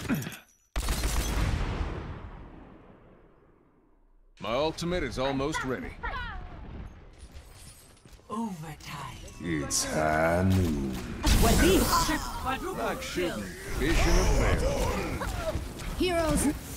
My ultimate is almost ready. Overtime. It's high noon. Wadid. Like shooting fish in a barrel. Heroes